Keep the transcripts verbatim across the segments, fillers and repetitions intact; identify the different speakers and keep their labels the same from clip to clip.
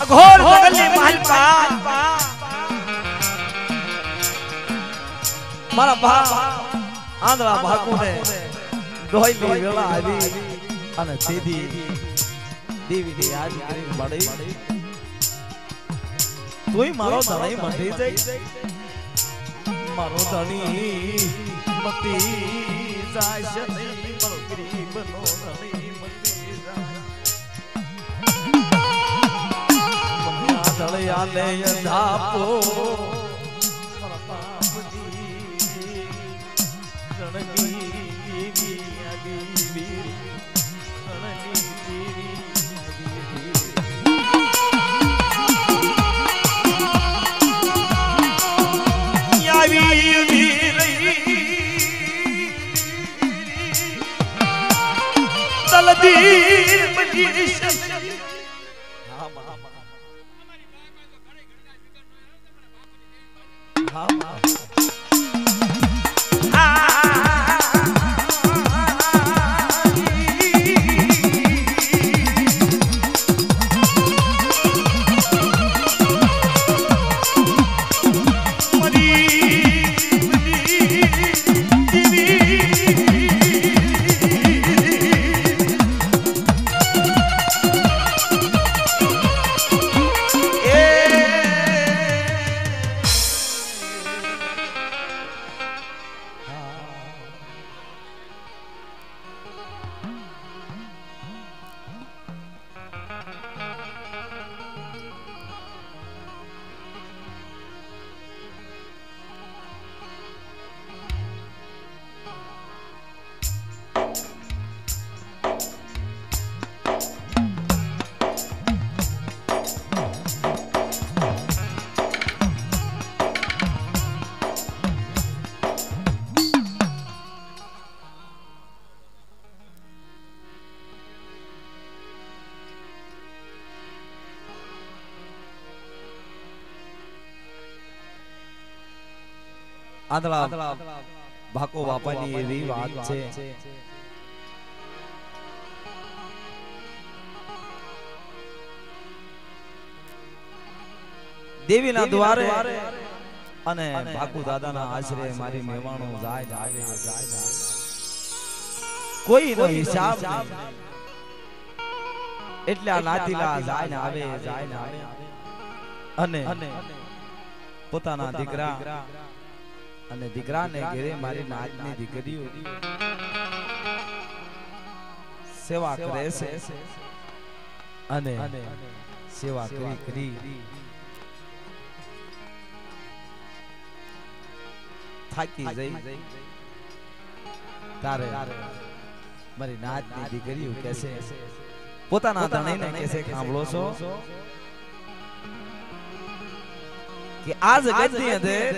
Speaker 1: ઘોર જંગલની માલપા મારા ભા આંધળા ભાકુને ડોયલી વેળા આવી અને સીધી દેવી યાદ કરી મળી તોય મારો ધણી મટી જાય મારો ધણી મતી જાય છે નહીં મારો ગરીબ નો ધણી મતી જાય ધળિયા લે ધાપો આંધળા ભાકો બાપાની એવી વાત છે દેવીના દ્વારે અને ભાકુ દાદાના આશરે મારી મેવાણો જાય જાય જાય કોઈનો હિસાબ નહીં એટલે આ નાતીલા જાય ને આવે જાય ને આવે અને પોતાના દીકરા અને દીકરાને ઘરે મારી નાતની દીકરીઓ સેવા કરે છે અને સેવા કરી કરી થાકી જઈ તારે મારી નાતની દીકરીઓ કહેશે પોતાના ધણીને કહેશે સાંભળો છો કે આ જગતની અંદર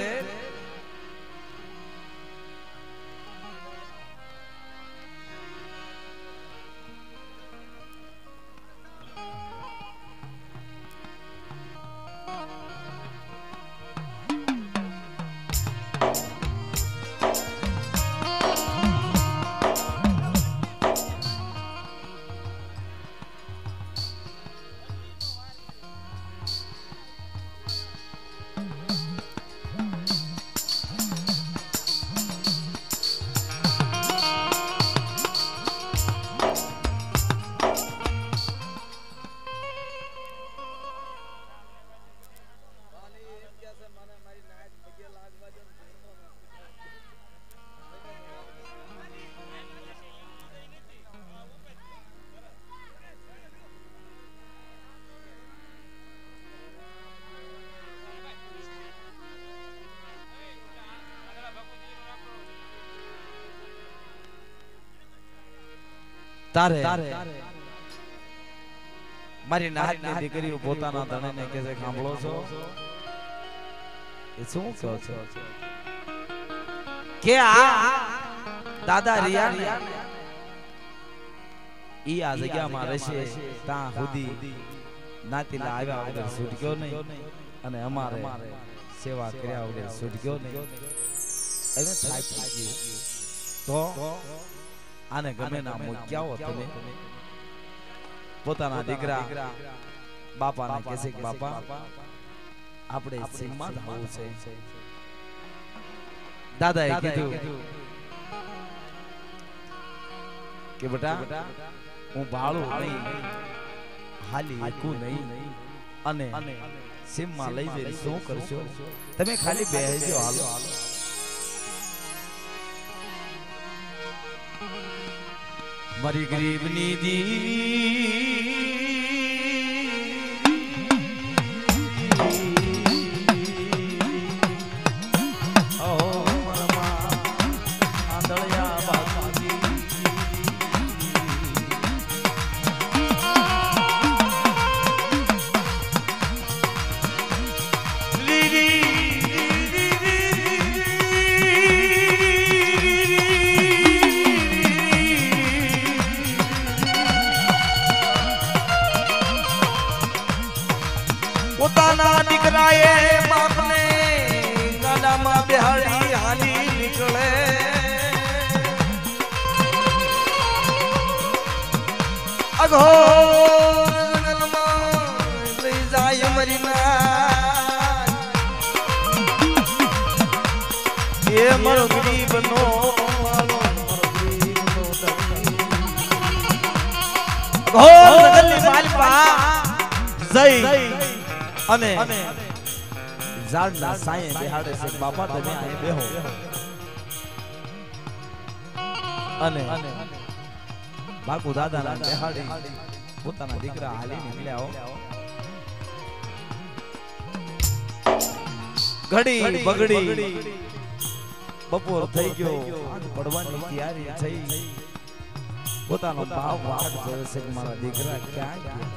Speaker 1: તારે મારી નાતની દીકરીઓ પોતાના ધણીને કહે છે સાંભળો છો એ શું કહો છો કે આ દાદા રિયા ઈ આ જગ્યામાં રહેશે ત્યાં સુધી નાતીલા આવ્યા વગર છૂટક્યો નહીં અને અમારે સેવા કર્યા વગર છૂટક્યો નહીં એને થાકી ગયું તો આને ગમે ના મૂક્યા હો તમે પોતાના દીકરા બાપાને કહેશે કે બાપા આપણે સીમમાં જ આવવું છે. દાદાએ કીધું કે બેટા હું ભાળું નહીં, હાલી એકું નહીં, અને સીમમાં લઈ જઈને શું કરશો? તમે ખાલી બેહજો, હાલો. મારી ગરીબની દી પોતાના દીકરાએ બાપને ગાડામાં બેહાડી હાલી નીકળે. અઘોર જંગલમાં લઈ જાય મરી ના એ મારો ગરીબનો વાલો, અઘોર જંગલની માલપા જઈ અને ઝાડના સાયે બેહાડે છે. બાપા તમે અહીં બેહો. અને બાપુ દાદાના બેહાડી પોતાના દીકરા હાલી નીકળ્યા. ઘડી બગડી બપોર થઈ ગયો, પડવાની તૈયારી થઈ. પોતાનો ભાવ વાટ જોવે છે કે મારા દીકરા ક્યાં ગયા.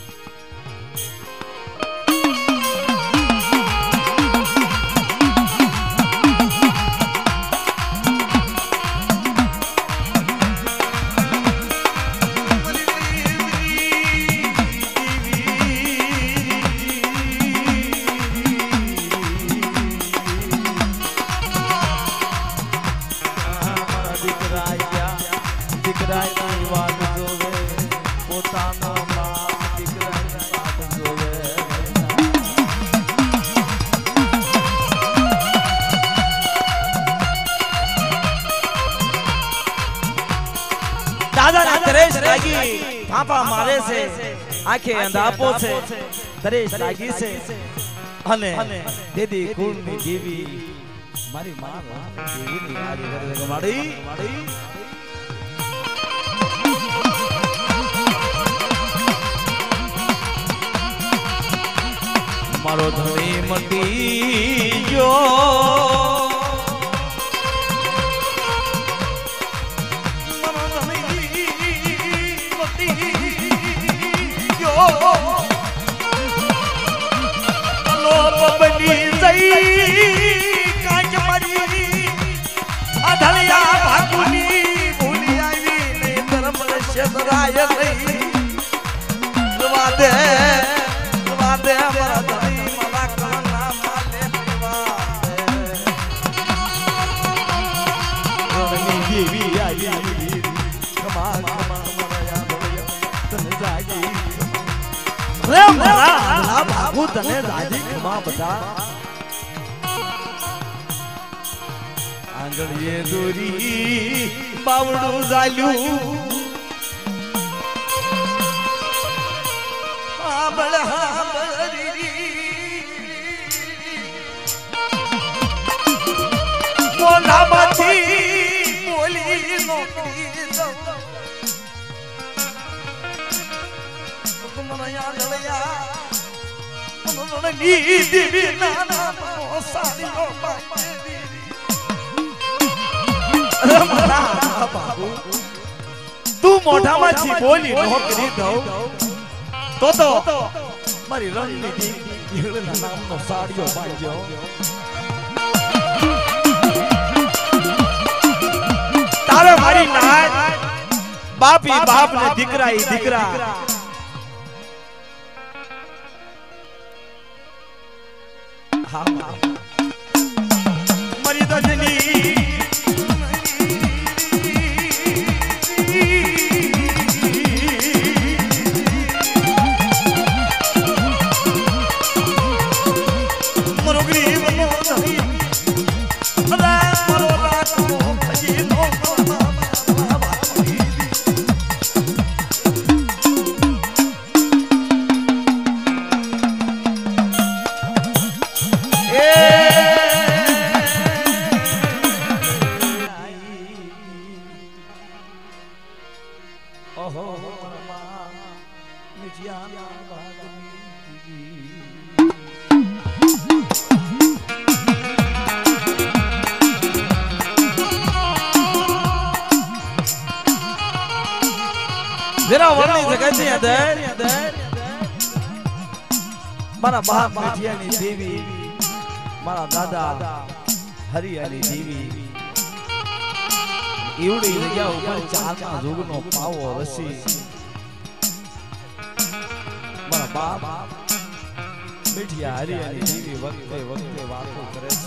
Speaker 1: દાદાને તરેસ લાગી, ફાંફા મારે છે, આંખે અંધાપો છે, તરેસ લાગી છે. અને દેદી કુળની દેવી મારી માં દેવીની આજે કરે માડી માડી મારો ધણી મટી ગયો. તને રાજી ખમા બતા આંગળીએ દોરી બાવડું ઝાલ્યું. આંબળ હાંબળી મોઢામાંથી બોલી નોકરી દઉં. મને યાદ લયા તું મોઢામાં બોલી નોકરી દઉં તો તો મારી રણનીતિ નામનો સાડીઓ બાંધ્યો. તારે મારી નાચ બાપી બાપ ને દીકરા ઈ દીકરા મરી દજની વેરાવળની જગતની અંદર મારા બાપ મેઠિયાની દેવી મારા દાદા હરિયાની દેવી એવડી જગ્યા ઉપર ચારના જોગનો પાવો રસી મારા બાપ મેઠિયા હરિયાની દેવી વખતે વખતે વાતો કરે છે.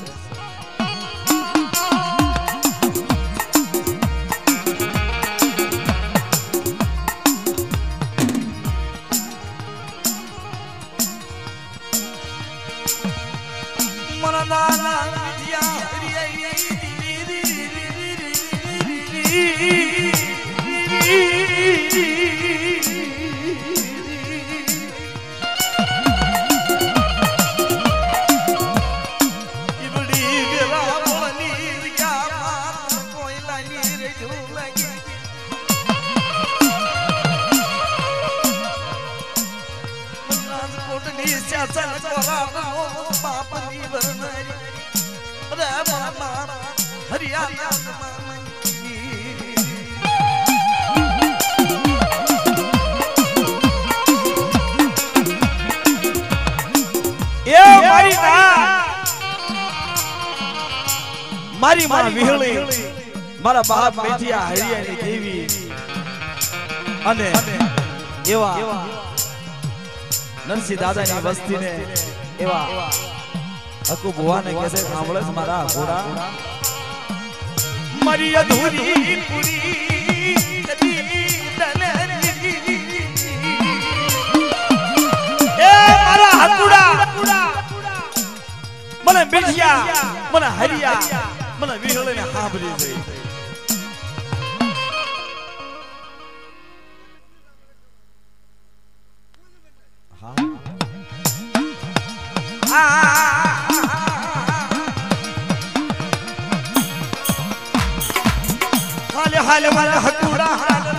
Speaker 1: મારી માં વિહળી મારા બાપ મેઠિયા હરિયાની દેવી અને એવા નરસિંહ દાદાની વસ્તીને એવા હકુ ભુવાને કહે છે સાંભળે છે મારા ઘોડા મારી અધૂરી પૂરી કદી દલની એ મારા હકુડા મને મેઠિયા મને હરિયા મને વિહળને સાંભળી છે. હાલે હાલે મારા હકુડા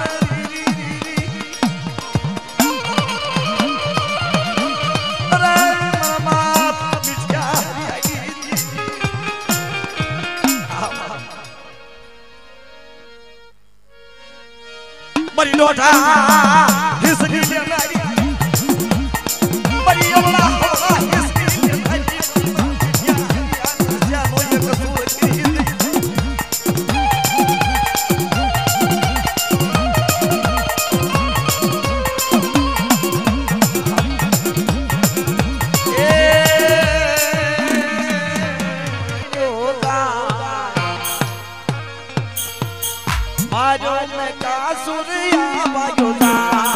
Speaker 1: Mari lota hisni nari Mari yola hisni nari ya ya no ye kasul ki Majo me ka surya bajoda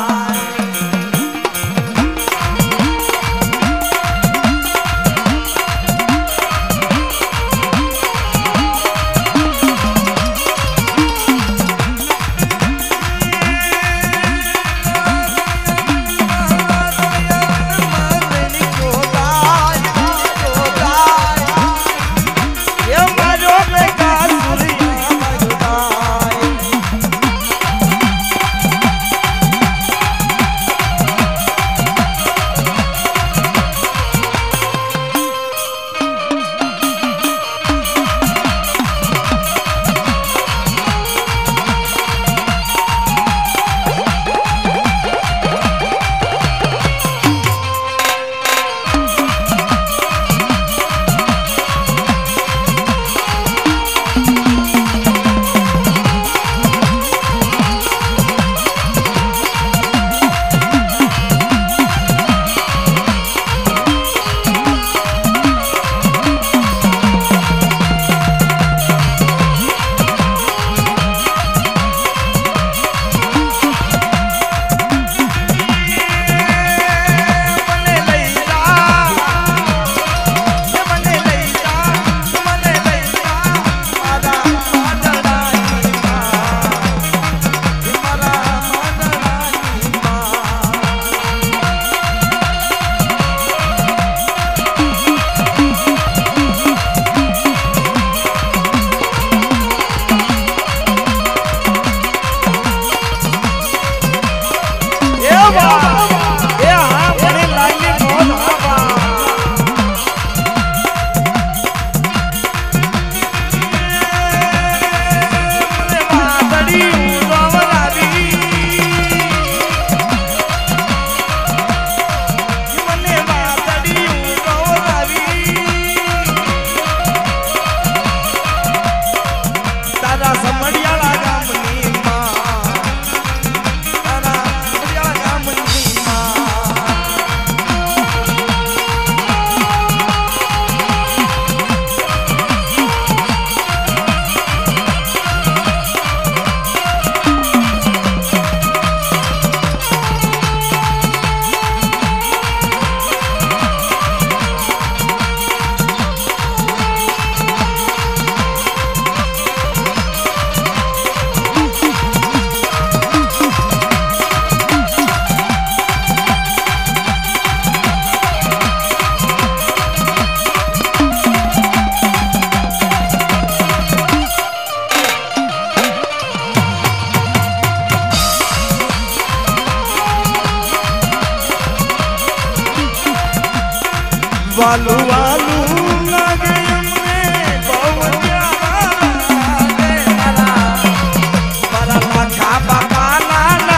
Speaker 1: वालू वालू लागे अमने बहू लागे मारा मारा लाखा बाबा नाना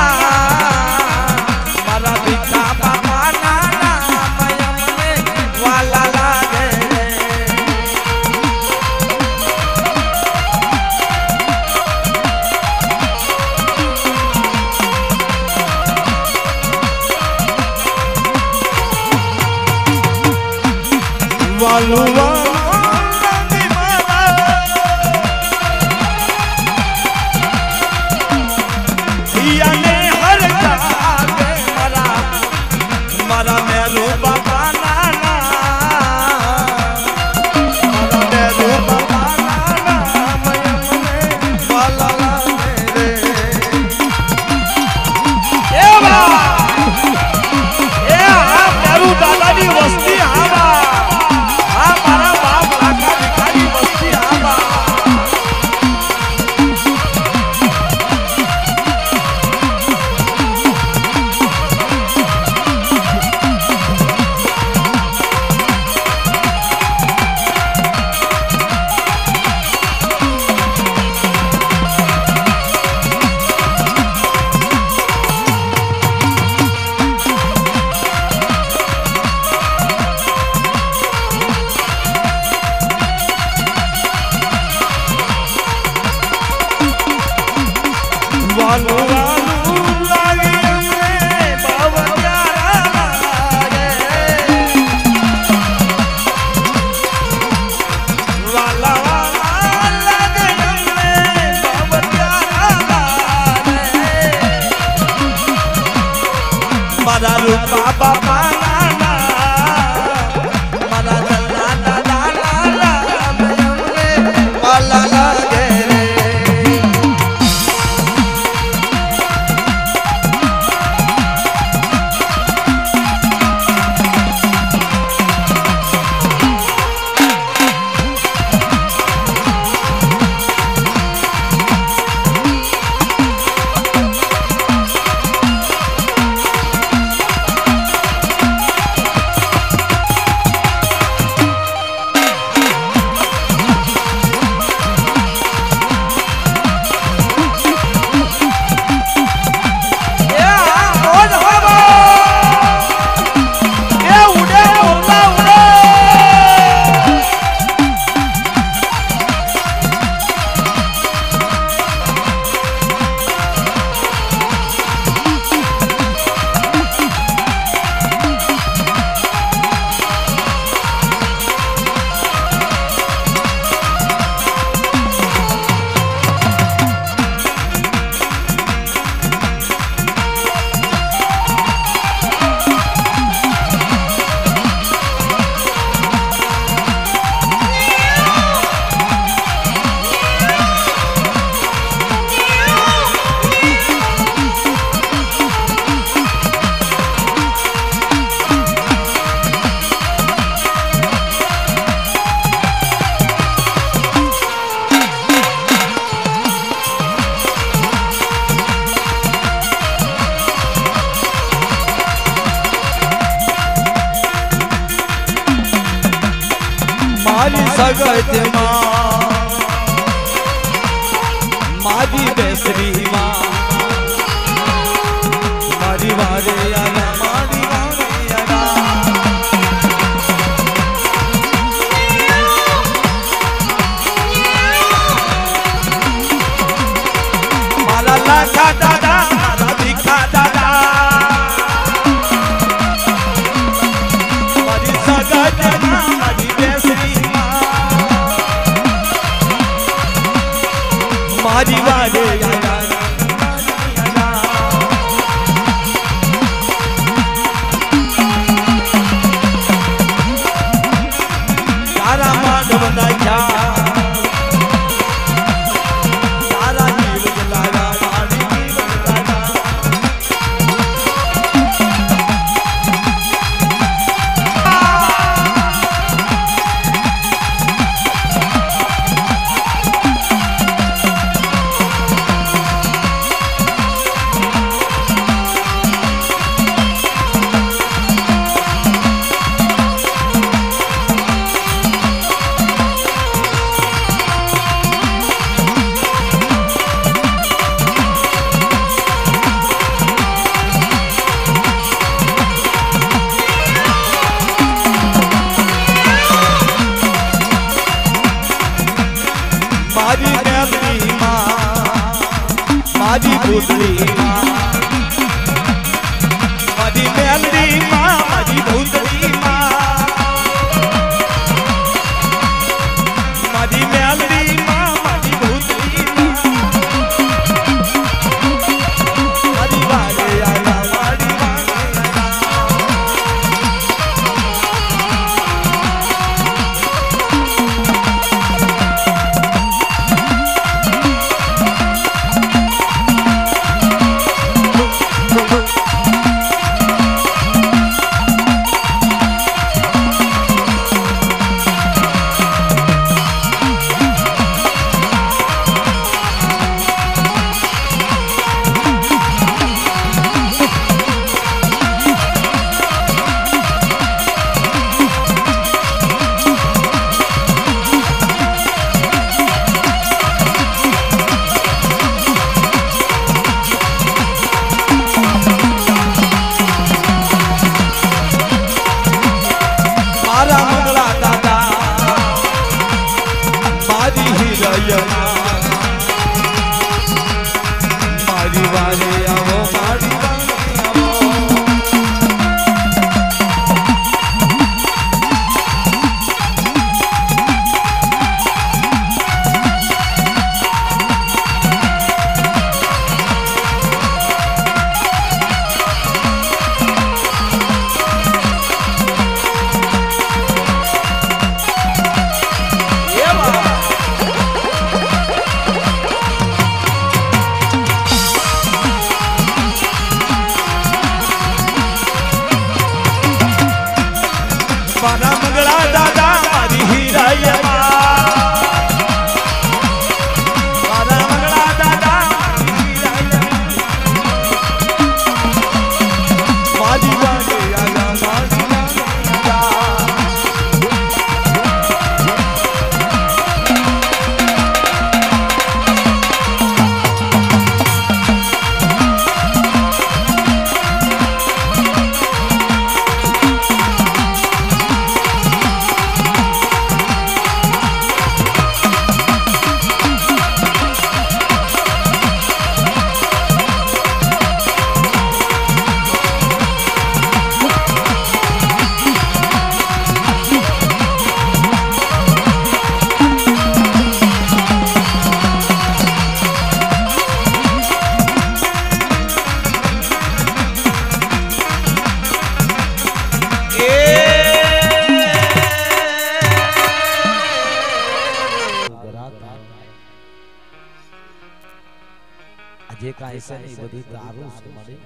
Speaker 1: मारा भिखा बाबा नाना मैं अमने वाला लागे वालू वालू लागे मारा हिया ने हर जागे मारा मारा मेरू बाबा नाना मारा मेरू बाबा नाना मैं अमने वाला लागे ए बा ए आ मेरू दादा नी वस्ती आवा वालू वालू लागे अमने बाबा प्यारा लागे वाला वाला लागे अमने बाबा प्यारा लागे मारा रूपा बाबा नाना मारा दादा दादा लाला मैं अमने वाला लागे मारी सगत माँ मारी बेसरी माँ मारी वारे आया मारी वारे आया मारा लाखा दादा मारा भिखा दादा मारी सगत माँ मारी बेसरी मारी वारे आया ભૂતળી માં મારી મેલડી માં મારી ભૂતળી માં મારી મેલડી માં મારી ભૂતળી માં મારી વારે આયા મારી વારે મારી વારે આવો મારી મારા મંગળા દાદા મારી હીરાયા મારા મંગળા દાદા મારી વારે આયા મારી જે કાંઈ છે ને બધું તારું છે મારી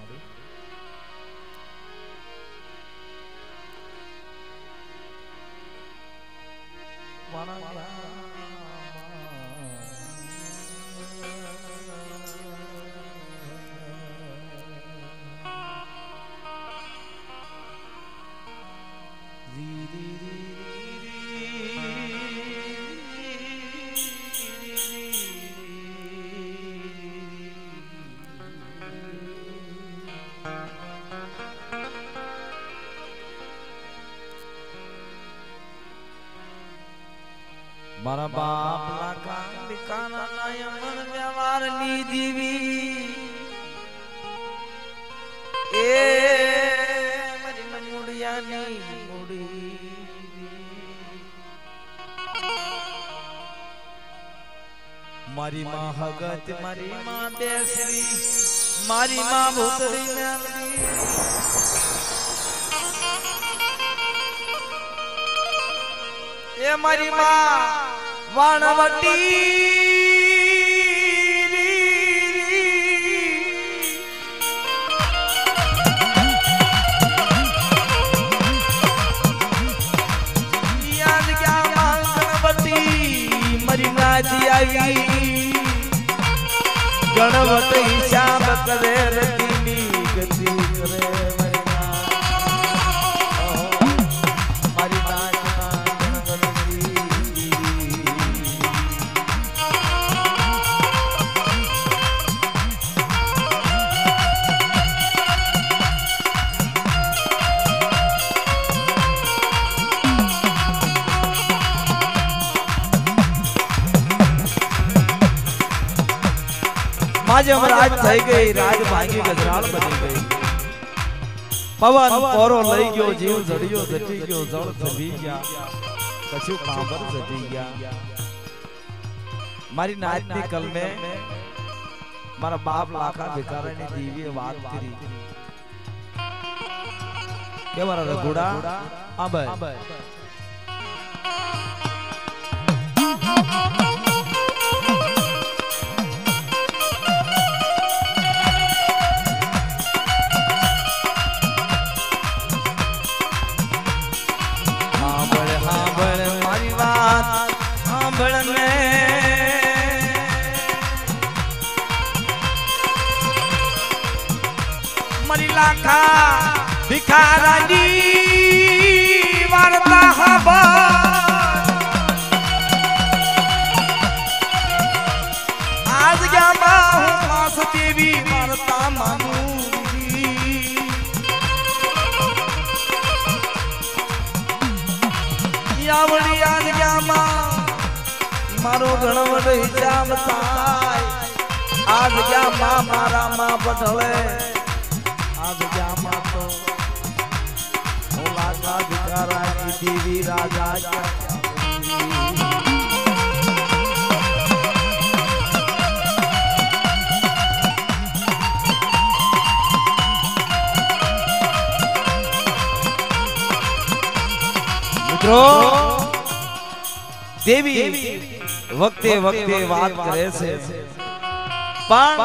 Speaker 1: મારા બાપના કાંડિકાના નયન વ્યવહારની દીવી એ મારી મુડિયાની મુડી મારી માં હગત મારી માં બેસરી મારી માં ભૂતળી મેલડી એ મારી માં વાણવટી યાદ ક્યાં માં ગણપતિ મારી નાજી આવી ગણવતી શામ કરે રતીની ગતિ કરે राज થઈ ગઈ રાજ ભાંગી ગજરાળ બની ગઈ પવન પોરો લઈ ગયો જીવ જડિયો જટી ગયો જળ થવી ગયા કશું કાબર જટી ગયા મારી નાચની કલમે મારા બાપ લાખા ભિખારાની દીવીએ વાત કરી કે મારા રઘુડા આ ભાઈ
Speaker 2: मरी लाखा भिखारानी वार्ता हवा आज गया मास देवी वार्ता मानूंगी यावड़ी आज गया मारो गणवट हिसाब थाय आज गया मां मारा मां पटले आज गया मां तो लाखा भिखारा की देवी राजा
Speaker 1: मित्रों देवी वक्ते वक्ते बात करे से पण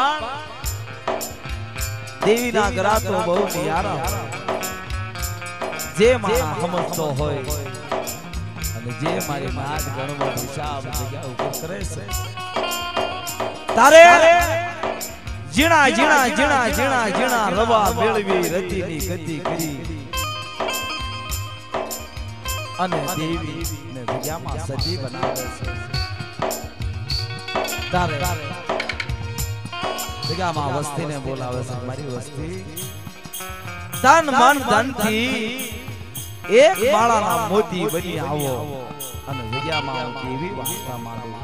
Speaker 1: देवी ना गरा तो बहु नियारा जे मारा समजतो होय અને જે મારી નાદ ગણવો હિસાબ જગ્યા ઉપર કરે છે તારે જીણા જીણા જીણા જીણા જીણા રવા મેળવી રતિની ગતિ કરી અને દેવી ને જગ્યામાં સજી બનાવે છે તારે જગ્યામાં વસ્તીને બોલાવે છે મારી વસ્તી તન મન ધન થી એક માળાના મોતી બની આવો અને જગ્યામાં હું કેવી વાર્તા માંગુ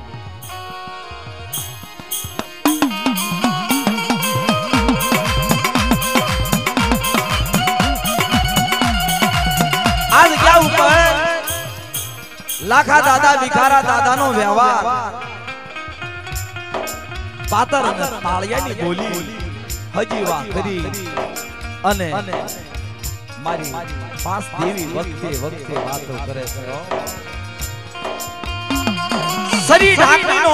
Speaker 1: આ જગ્યા ઉપર લાખા દાદા ભિખારા દાદાનો વ્યવહાર પાતર અને તાળિયાની બોલી હજી વાત કરી અને મારી પાસ દેવી વખતે વખતે વાતો કરે છે સરી ઢાકણીનો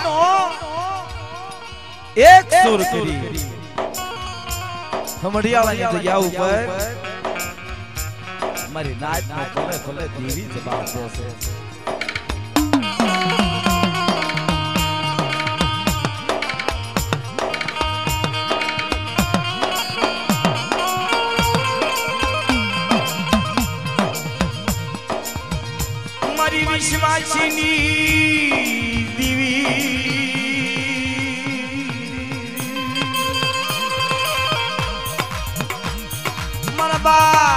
Speaker 1: એક સુર કરી ખમડિયાળાની જગ્યા ઉપર મારી નાચ ને ખલે ખલે દેવી જવાબ દેશે
Speaker 2: મારી વિશ્વાસીની દેવી મારા બા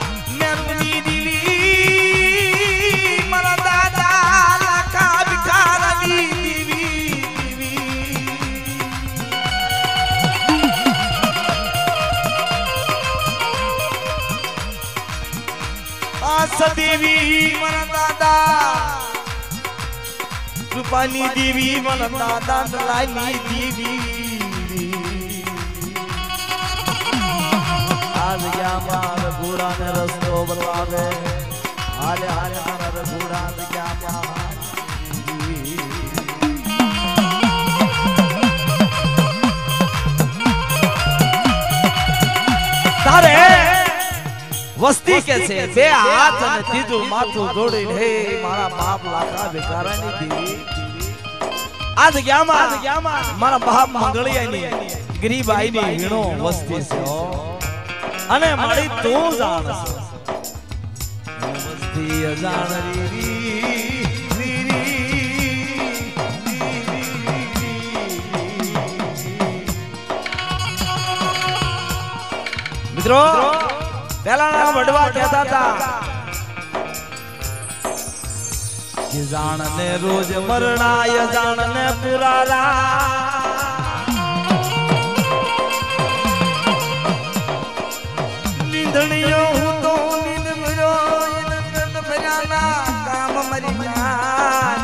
Speaker 2: देवी मन दादा रूपानी देवी मन दादा लाली देवी आज गया मार घोड़ा ने रस्तो बतावे हाले हाले मार घोड़ा ने क्या
Speaker 1: तारे वस्ती के से बे हाथ ने तीजू माथू जोड़ी हे मारा बाप लाखा भिखारानी देवी आज गया मा मारा बाप मंगळियानी गरीबाईनी हीणो वस्ती से हो अने मारी तू जाण वस्ती अजाण री मित्रों पहला ना वडवा कहता था कि जान ने रोज मरना ये जान ने पुरारा ના કામ મરી જાન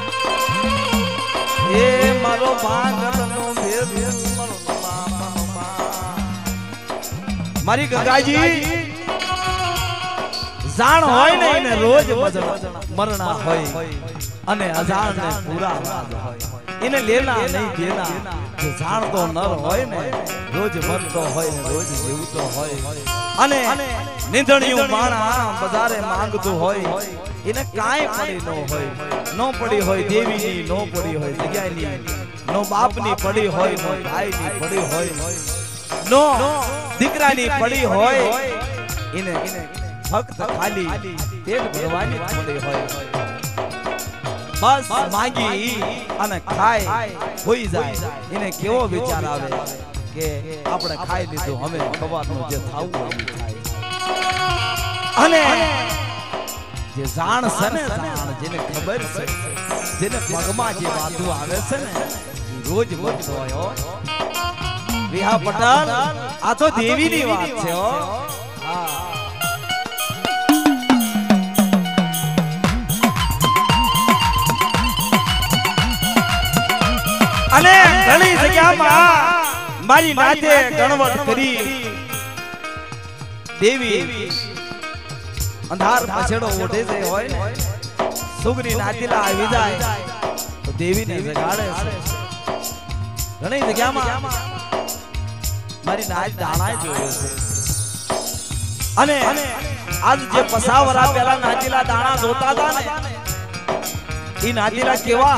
Speaker 1: એ મારો ભાંગનો ભેદ મારી ગંગાજી જાણ હોય ને એને રોજ મરણા હોય અને અજાણ ને પૂરા રાજ હોય એને લેના નહીં દેના જે જાણતો નર હોય ને રોજ મરતો હોય ને રોજ જીવતો હોય અને નિંદણિયું માણા બજારે માંગતું હોય એને કાંઈ પડી ન હોય નો પડી હોય દેવીની નો પડી હોય જગ્યાની નો બાપની પડી હોય નો ભાઈની પડી હોય નો દીકરાની પડી હોય એને ફક્ત ખાલી પેટ ભરવાની પડી હોય બસ માંગી અને ખાય હોઈ જાય એને કેવો વિચાર આવે કે આપણે ખાઈ લીધું હવે ખવાનું જે થાવું હોય થાય અને જે જાણ છે ને જાણ જેને ખબર છે જેને પગમાં જે વાંધો આવે છે ને રોજ વધતો હોય વિહા પટેલ આ તો દેવીની વાત છે હો હા અને ઘણી જગ્યામાં મારી નાથે ગણવટ કરી દેવી અંધાર પછેડો ઓઢે છે હોય ને સુગરી નાતીલા આવી જાય તો દેવીને જગાડે છે ઘણી જગ્યામાં મારી નાચ દાણાય જોયો છે અને આજ જે પસાવરા પહેલા નાતીલા દાણા જોતા હતા ને ઈ નાતીલા કેવા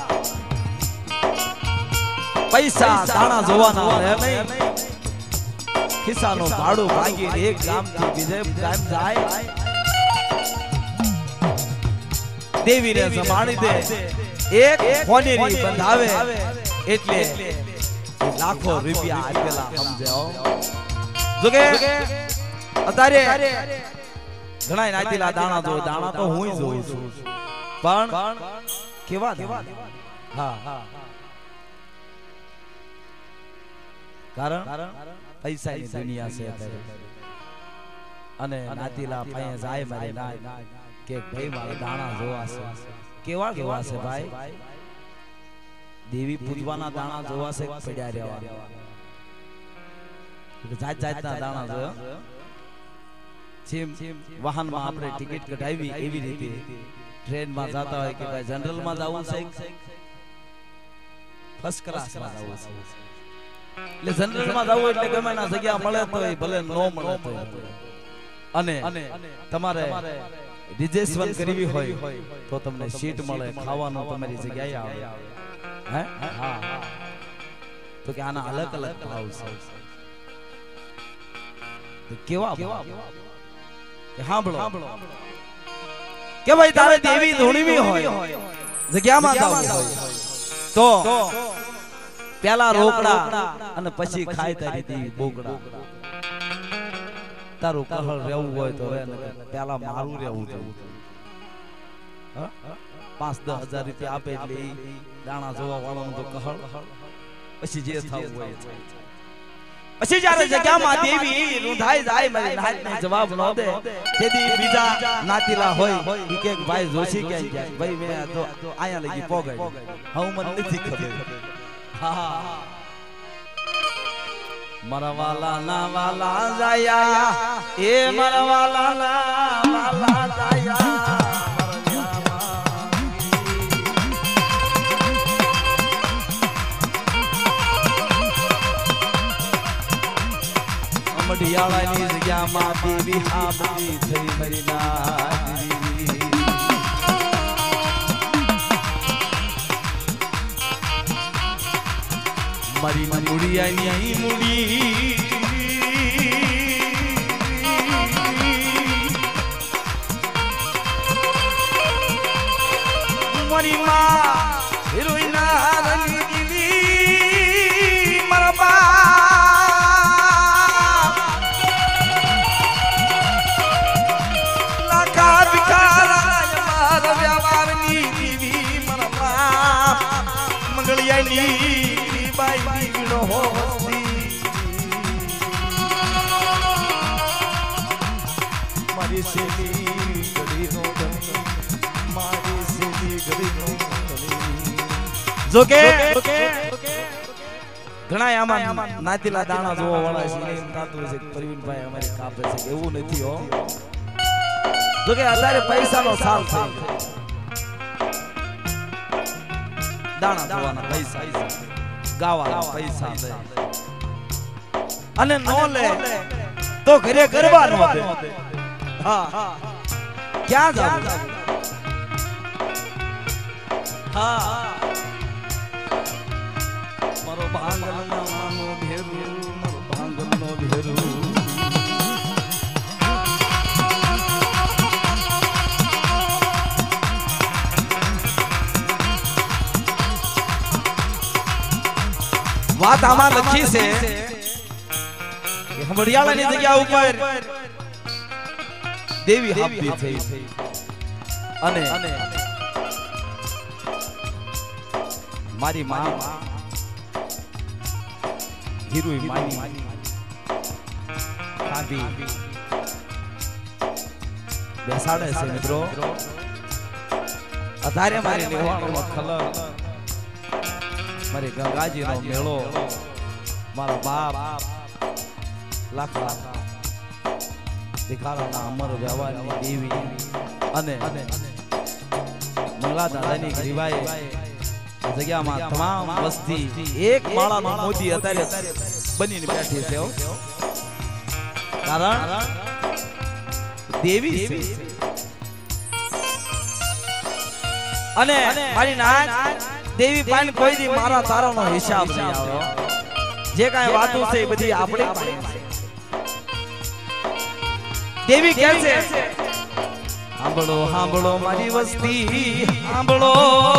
Speaker 1: પૈસા દાણા જોવાના રહે નહીં ખિસ્સાનો ભાડું ભાગી એક ગામ થી બીજે ગામ જાય દેવીને સંભાળી દે એક ફોનેરી બંધાવે એટલે લાખો રૂપિયા આપેલા સમજ્યો જોકે અત્યારે ઘણા નાતીલા દાણા જો દાણા તો હું જોઉં છું પણ કેવા દાણા હા હા કારણ પૈસાની દુનિયા છે અત્યારે અને નાતીલા પાસે જાય મારે ના કે ભાઈ મારા દાણા જોવા છે કેવા જોવા છે ભાઈ દેવી પૂજવાના દાણા જોવા છે પડ્યા રહેવા જાત જાતના દાણા જોયો જેમ વાહનમાં આપણે ટિકિટ કઢાવી એવી રીતે ટ્રેનમાં જતા હોય કે ભાઈ જનરલ માં જવું છે ફર્સ્ટ ક્લાસ માં જવું છે એટલે જનરલ માં જવું એટલે ગમે ના જગ્યા મળે તો ભલે નો મળે તો અને તમારે રિઝર્વેશન કરવી હોય તો તમને સીટ મળે ખાવાનું તમારી જગ્યાએ આવે હે હા તો કે આના અલગ અલગ ભાવ છે કેવા ભાવ કે સાંભળો કે ભાઈ તારે દેવી ધૂણવી હોય જગ્યામાં જવું હોય તો પેલા રોકડા અને પછી ખાય તારી દેવી બોકડા તારું કહળ રહેવું હોય તો પેલા મારું રહેવું જોઈએ પાંચ દસ હજાર રૂપિયા આપે એટલે દાણા જોવા વાળાનું તો કહળ પછી જે થવું હોય પછી જ્યારે જગ્યામાં દેવી રૂંધાઈ જાય મારી નાતને જવાબ ન દે તેથી બીજા નાતીલા હોય ઈ કે ભાઈ જોશી ક્યાં જાય ભાઈ મેં તો આયા લગી પોગાઈ હું મને નથી ખબર હા મારા વાલા ના વાલા જાયા એ મારા વાલા ના વાલા જાયા મઢિયાળાની જગ્યામાં દેવી હાબલી થઈ મરી નારી મારી મુડિયાની મુડી મારી માં હિરોઈના રંગી દીવી મારા બા લાખા ભિખારા મારા વ્યવહારની દીવી મારા બા મંગળિયાની બાઈ દીકરો હોતી મારી શેલી ગળી નો જો કે ઘણા આમાં નાતીલા દાણા જોવા વાળા છે એને એમ થાતું છે કે પ્રવીણભાઈ અમારી કાપે છે કે એવું નથી હો. જો કે અત્યારે પૈસાનો સાલ છે, દાણા જોવાના પૈસા, ગાવાના પૈસા છે અને નો લે તો ઘરે ગરબા નો દે. હા ક્યાં જાવ? હા મારો ભાંગલનો માનો ભેરું, મારો ભાંગલનો ભેરું. વાત આમાં લખી છે કે હમડિયાળાની જગ્યા ઉપર દેવી હાપી થઈ અને મારી માં હીરુઈ માની કાબી બેસાડે છે મિત્રો. અધારે મારી લેવાનો ખલર, મારી ગંગાજીનો મેળો, મારા બાપ લાખા દેખાડાના અમર વ્યવહારની દેવી અને મંગલા દાદાની ગ્રીવાએ જગ્યામાં તમામ વસ્તી એક માળાનો મોતી અત્યારે બનીને બેઠી છે. કારણ દેવી છે અને મારી નાચ દેવી પાન કોઈ દી મારા તારાનો હિસાબ નહીં આવ્યો. જે કાંઈ વાતો છે એ બધી આપણી પાસે છે. દેવી કહે છે સાંભળો સાંભળો મારી વસ્તી સાંભળો,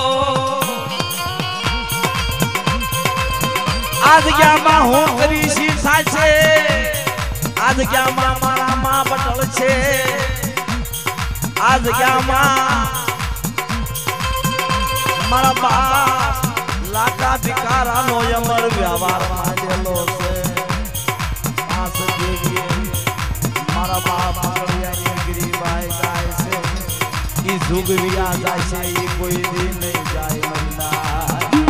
Speaker 1: આ જગ્યામાં હું કરી શીખા છે, આ જગ્યામાં મારા મા પટલ છે, આ જગ્યામાં મારા બાપ લાકા ભિકારાનો અમર વ્યવહાર માંડેલો છે. આસ દેવીએ મારા બાપ મંગળિયાની ગરીબાઈ ગાય છે, ઈ જુગ વિયા જાય છે, ઈ કોઈ દી નહીં જાય મંદા.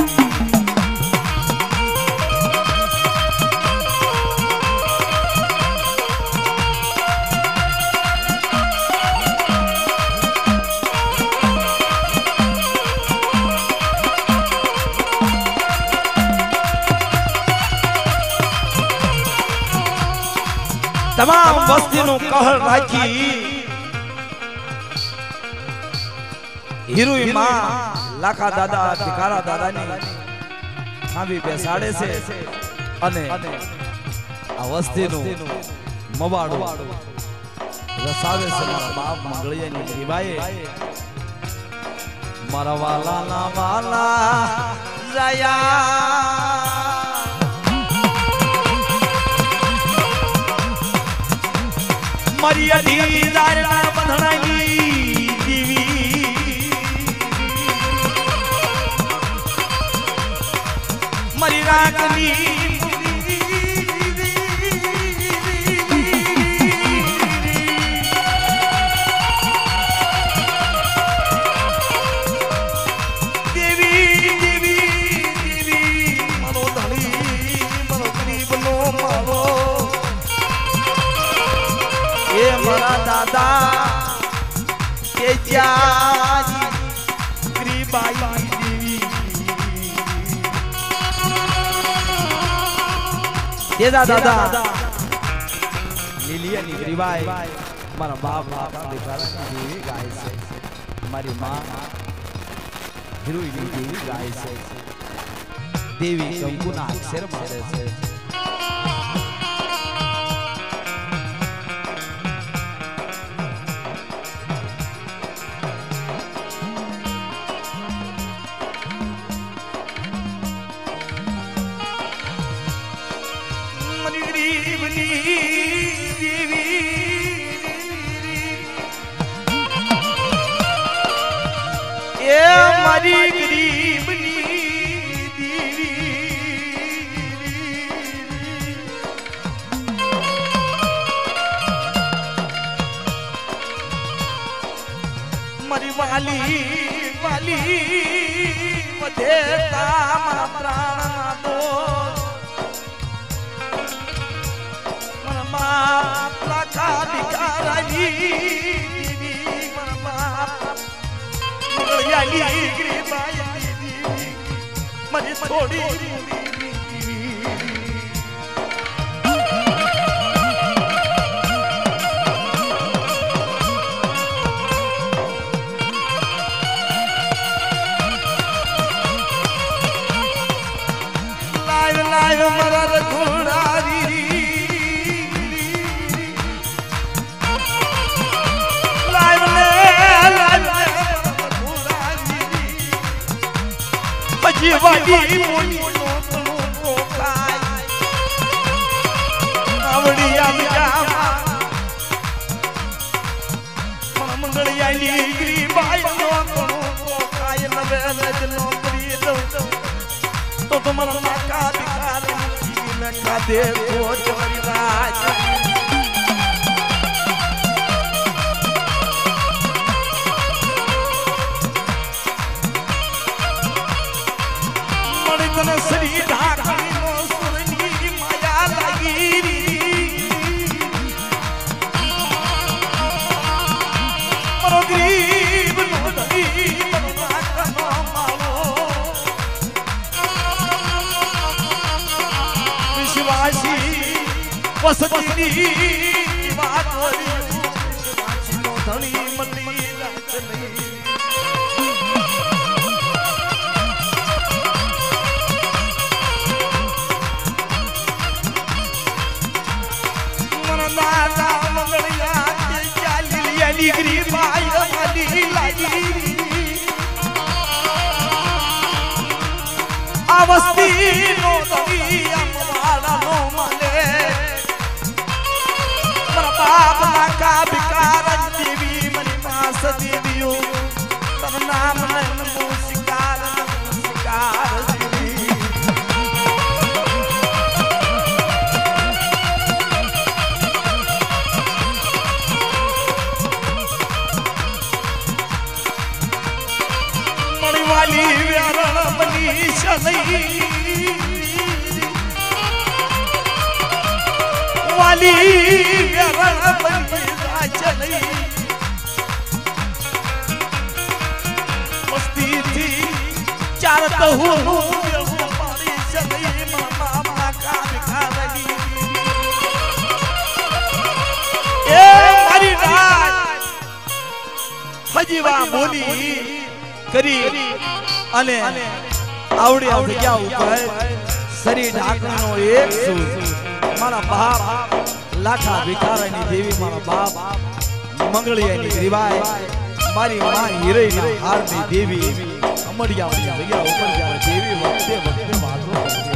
Speaker 1: તમામ વસ્તીનું કહર રાખી હીરુઈ માં લાખા દાદા ભિખારા દાદાની ખાવી બેસાડે છે અને આ વસ્તીનું મવાડું રસાવે છે મારા બાપ મંગળિયાની જીવાએ. મારા વાલા ના વાલા જયા મારી અઢી દારના બંધણાની દેવી, મારી રાખની દેવી દેવી દેવી મારો ધણી મારો ગરીબનો મારો એ મારા દાદા કે જ્યાં ગરીબાઈ દેવી દેદા દાદા લીલિયાની ગરીબાઈ મારા બાપ બાપ દેખાડાની દેવી ગાય છે, મારી માં હીરુઈની દેવી ગાય છે. દેવી કંકુના અક્ષર મારે છે. મારી ગરીબની દેવી મારી વાલી વાલી વધે તામા પ્રાણના દોષ મનમાં લાખા વિચારાની મનમાં મુગળિયાની ગ્રીબાઈ મને થોડી જીવાડી મોની નો કોકાય આવડી આમ મંગળિયાની ગ્રીબાઈ નો કોકાય નવે નજનો કરી દઉં તો તમારા નાકા દિખાર ને કાદે કોચ રાજ તને શ્રી ઢાકણી નો સુરની માયા લાગી મારો ગરીબ નો ધરી મારો માવો વિશ્વાસી વસતીની વાત કરી વિશ્વાસી નો ધણી મળી રાત નહીં ગ્રીબાઈ અમારી લાગી આ વસ્તી નો દવી અમારા નો મને મારા બાપ ના કા વિકાર દેવી મારી માસ દેવીઓ તર નામ નમો શિકાર શિકાર દેવી વાલી વ્યારણ બની શનઈ વાલી વ્યારણ બની રાજનઈ મસ્તી થી ચાર દહુ પાણી શનઈ મામા માકા વિખારણી એ મારી રાત હજીવા બોલી કરી અને આવડી આ જગ્યા ઉપર શરીર ઢાકણીનો એક સૂર મારા બાપ લાખા ભિખારાની દેવી મારા બાપ મંગળિયાની ગ્રીબાઈ મારી માં હિરઈના હારની દેવી અમડિયાની જગ્યા ઉપર જ્યારે દેવી વખતે વખતે વાતો કરતી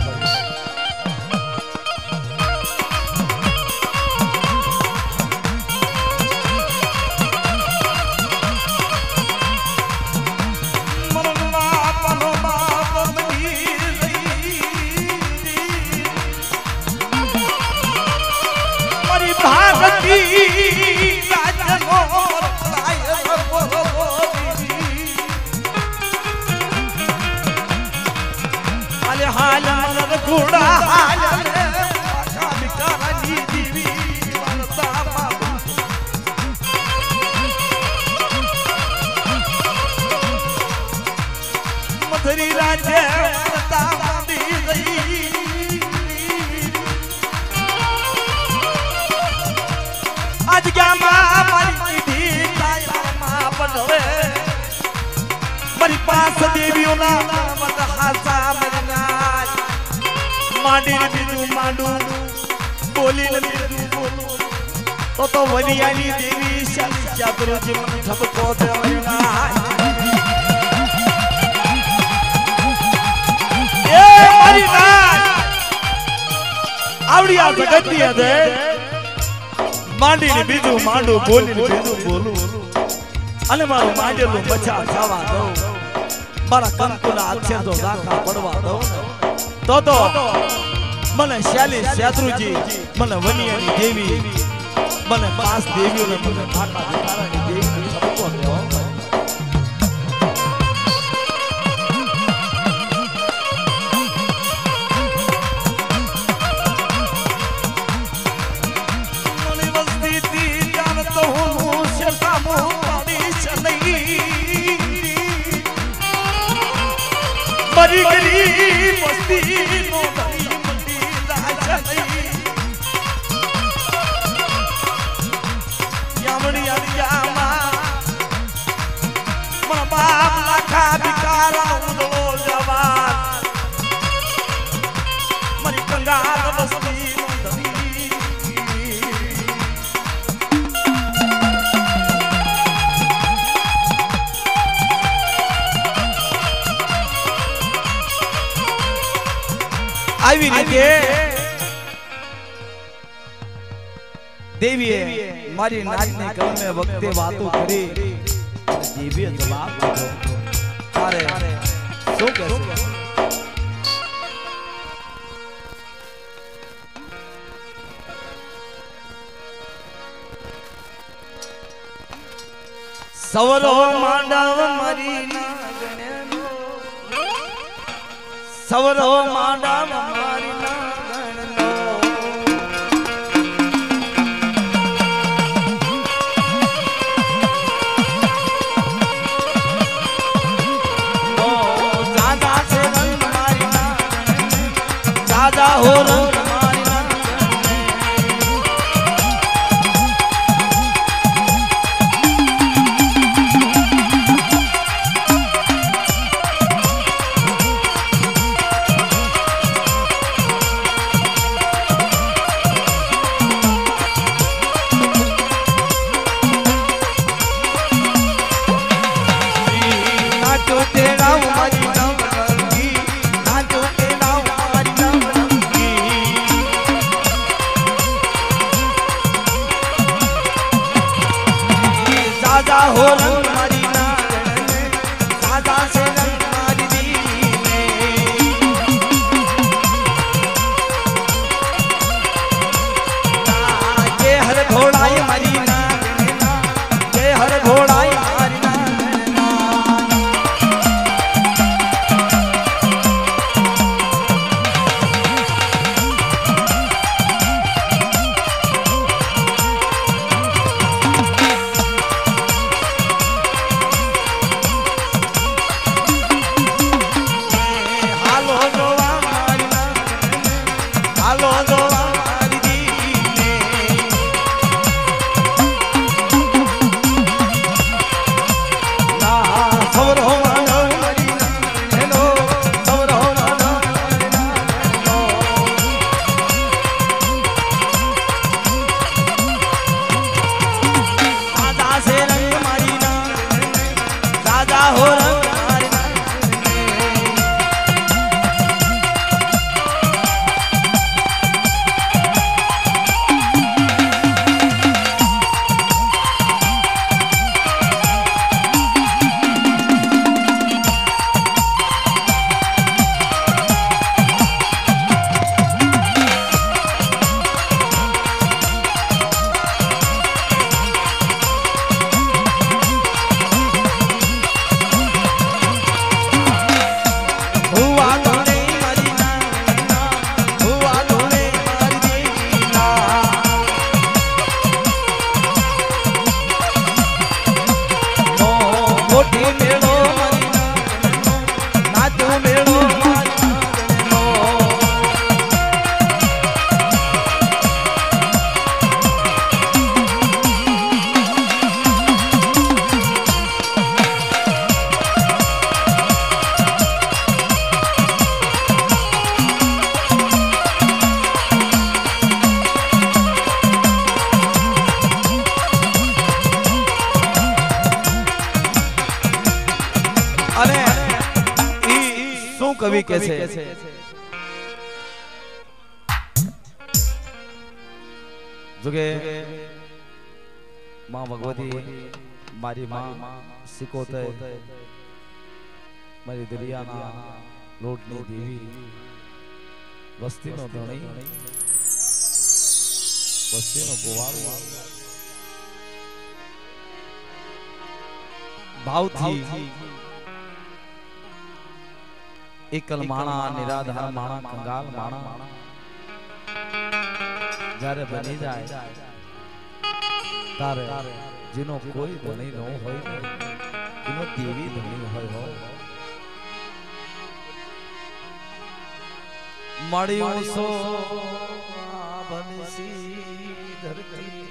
Speaker 1: હાલ મનર ઘોડા હાલ કાકા વિકારાની દેવી વરતા બાબા મધરી રાજે વરતા બાંધી ગઈ આજ ગામમાં મારી દીધી તાયામાં બનવે મારી પાસ દેવીઓના નામ હાસા મરનાર માંડી બીજું માંડું બોલી બીજું બોલું તો તો વનિયાની દેવી શાલી ચાતુરજી મને ઠપકો દેવના એ મારી નાથ આવડી આ જગતની હદે માંડીને બીજું માંડું બોલીને બીજું બોલું અને મારું માંડેલું બચા ખાવા દઉં મારા કંકુના હાથે તો રાખા પડવા દઉં તો તો મને શાલી શાત્રુજી મને વનિયાની દેવી મને પાસ દેવીઓને મને ઠાકા વિકારાની દેવી ઠપકો દેવો
Speaker 2: बड़ी गरीब बस्ती नो धनी मंडी राजा नहीं यामणी अलियामा मन बाप लाखा बिकारा उदलो जवान मरी कंगाल बस्ती नो धनी આવી રીતે દેવીએ મારી નાચની ગમે વખતે વાતો કરી દેવીએ જવાબ દીધો તારે શું કહેશે સવરો માંડવ મારી નાગણેનો સવરો માંડવ મારી નાગણનો ઓ દાદા છે રંગ મારી નાગણને દાદા હો રંગ મારી નાગણને दादा हो रंग मारी नागणने दादा से रंग मारी दीने जय हर घोड़ाई मारी नागणना जय हर घोड़ाई मारी नागणना कवि कैसे जुगे मां भगवती मारी मां सिकोते मारी दरियाना लोटनी देवी वस्ती नो धणी वस्ती नो गोवाळो भाव थी एकल माणा निराधार माणा कंगाल माणा जारे बनी जाए तारे जिनो कोई धनी न होय जिनो देवी धनी होय हो
Speaker 1: મળ્યું સો બનસી ધરતી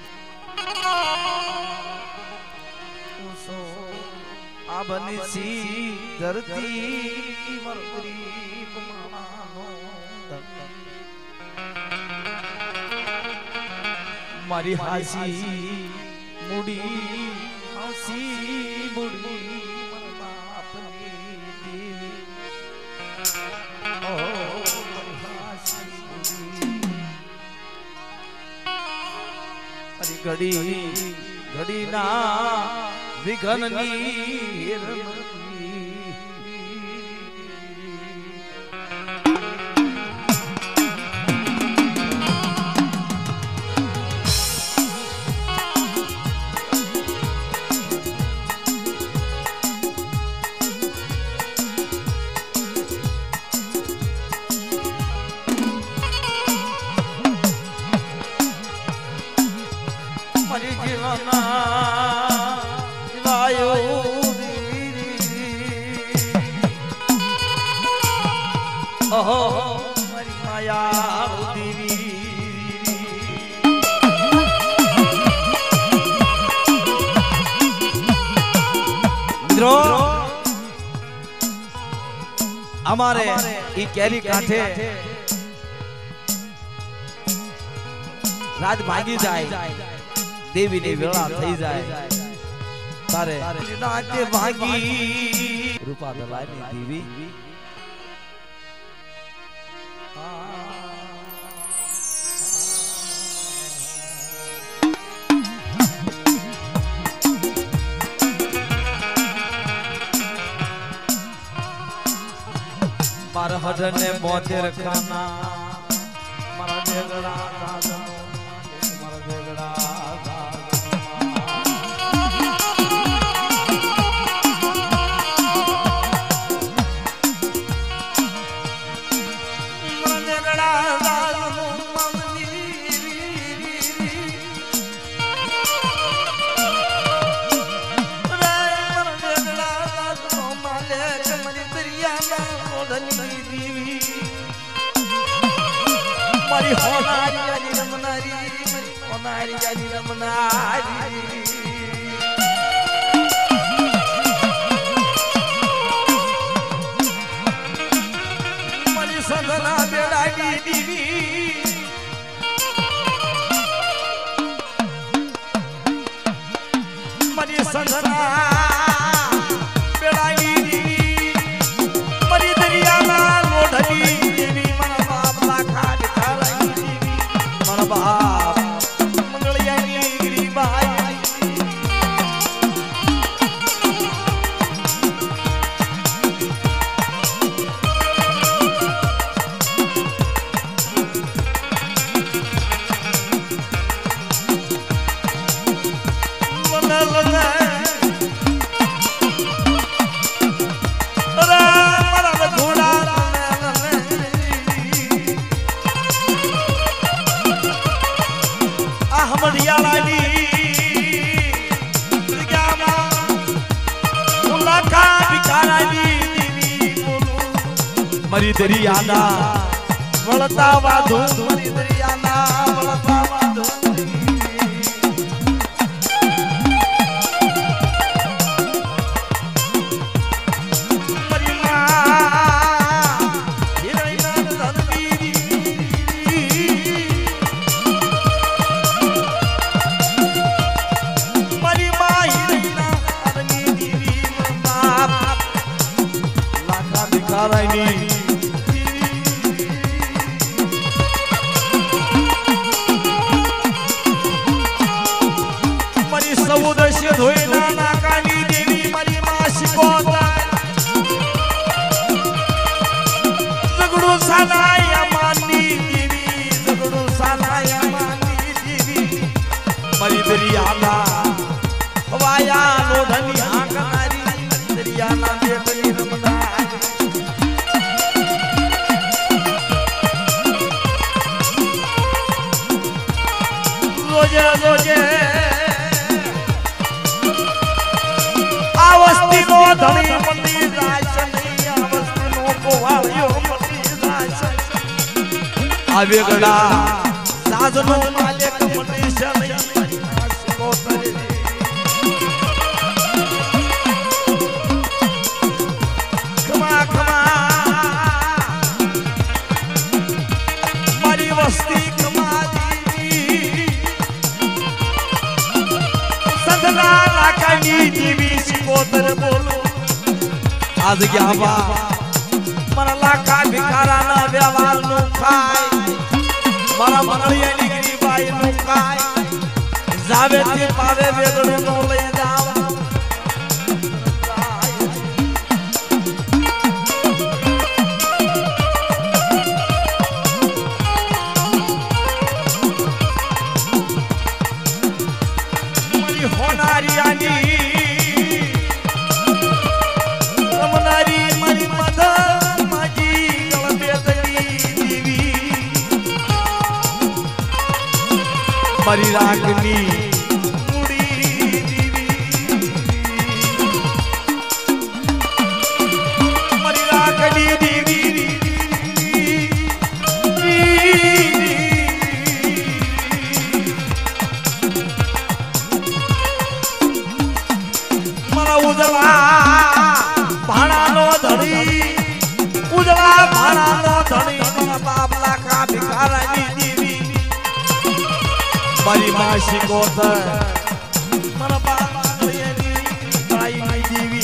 Speaker 1: સો આ બનસી ધરતી મરગરી માનો મારી હાસી મુડી હાસી મુડી ઘડી ઘડી ના વિઘન ની हमारे ई केरी काठे राज भागी जाए देवी ने वेला થઈ જાય તારે નાચે ભાગી રૂપા દલાની દેવી मारा हडने मोतेर खाना मारा देगड़ा दादा मारा देगड़ा मारी होनारी जानी रमनारी मारी होनारी जानी रमनारी मारी सदना बेड़ागी दीवी मारी सदना बेड़ागी दीवी मारी दरिया ना लोढ़ी मरी दरियाना वळता वाधू मरी दरियाना वळता वाधू मरी मा हिरैना धनवीरी मरी मा हिरैना धनवीरी बाप लाखा भिखारानी समुद्र धोईना नाकानी देवी मारी माशी कोता जगडू सालाया मानी देवी जगडू सालाया मानी देवी मारी दरियाना हवाया लोढनी हाकनारी दरियाना देवनी रमदारी रोजे रोजे आवस्ती नो धनी मती जाय नहीं आवस्ती नो को वालियो मती जाय
Speaker 2: आवे गड़ा साजनो मालिक मनीषा नहीं कोतरे खमा खमा मारी वस्ती खमा दी संधना लाकानी देवी कोतर बोलो आज क्या बा मन लाखा भिखारा ना व्यवहार नु खाय मारा मनलिया नी गरीबाई नु खाय जावे ते पावे वेगड़ो नो ले जाव मरी होनारी आनी रमनारी मरी मदर मरी रागनी मुड़ी दीवी मरी रागनी दीवी मरा उजला भाड़ा नो धड़ी उजला भाड़ा नो धड़ी मरा बाबला का भिखारा दीवी मरी मासी कोतर मरा बाबा येनी ताई माई देवी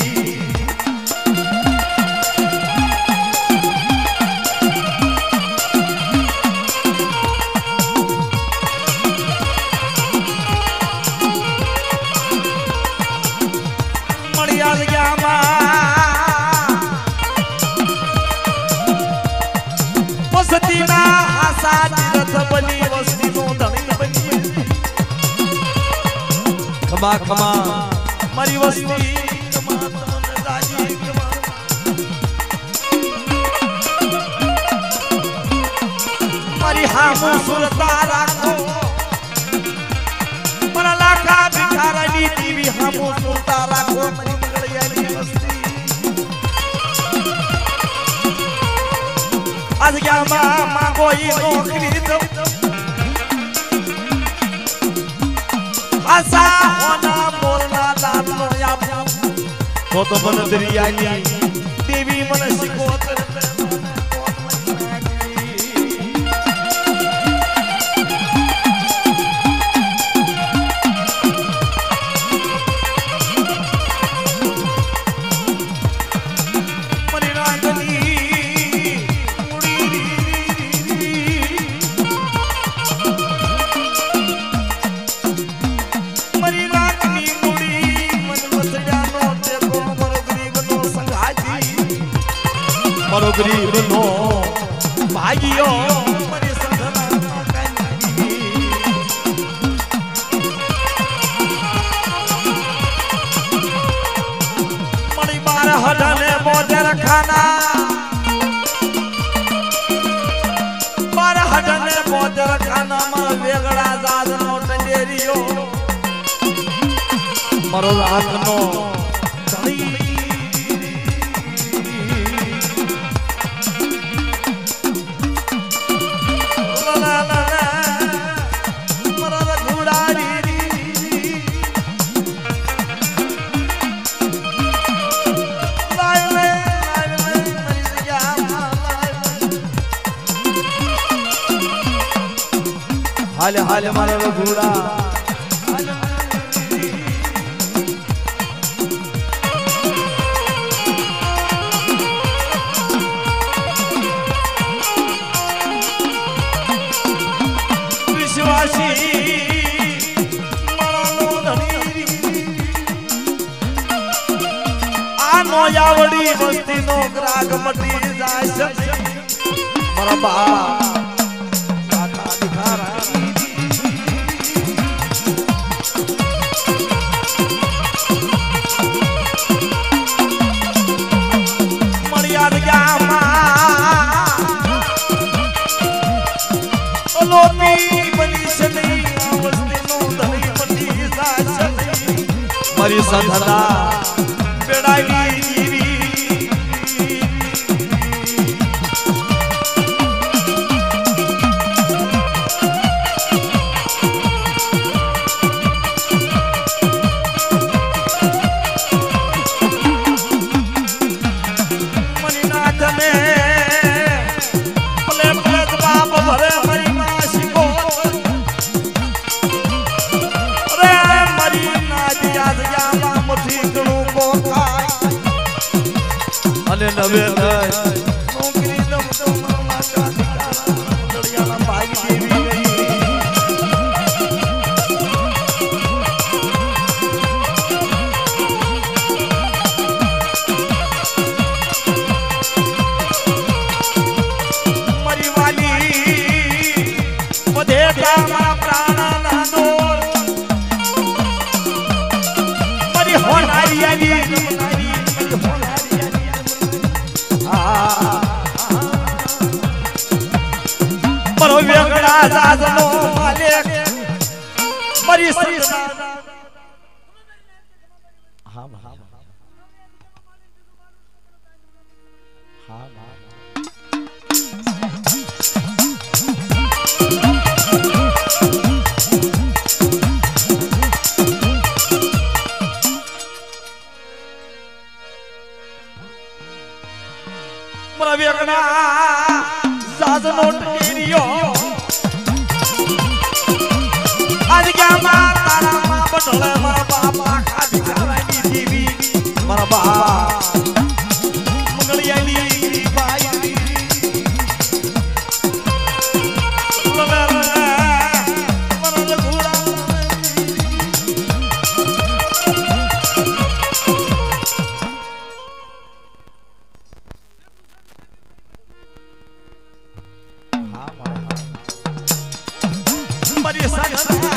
Speaker 2: मरिया गया मा वसती ना आशा तीरथ बनी वस्ती नो धनी खमा खमा मरी वस्ती खमा तमन राजी खमा मरी हामु सुरता राखो मरा लाखा भिखारा नी देवी हामु सुरता राखो मरी मंगलिया नी वस्ती आज क्या मां मांगो ये नौकरी दो आशा होना बोलना लालनो या तो तो मन दरियानी देवी मन सिकोतर मरी रागनी मुड़ी मरी रागनी मुड़ी मन मसड़ा नो देखो मरो गरीब नो संगाजी मरो गरीब नो भागियो मरी संधना कंजी मरी बार हडने मोदर खाना बार हडने मोदर खाना में वेगड़ा जाद नो टंडेरियो मरो रात नो तली ला ला ला मरा घोड़ा री लाय ले लाय ले मरी गया हाल हाल मरा घोड़ा यावड़ी मस्ती नो ग्राग मटी जाय मरा बा लाखा भिखारा मरिया गया मा लोटी बनी सनी मस्ती नो धनी मटी जाय मरी संधना बेड़ाई નવે નોકરી દમ તો મારા કાકા દળિયાના ભાગ દેવી મારી વાલી બધે મારા પ્રાણના દોર મારી હોનારી આવી મારો વેગડા જાજનો માલિક મારી સત્તા હા હા હા મારા વેગડા જાજનો ટેરિયો આજ ગયા માં તારા માં બટલે મારા બાપા ખાધી ખાવાની જીવી મારા બા મંગળિયાની બાઈ લલે મારા ઘોડા મારી સંસ્થા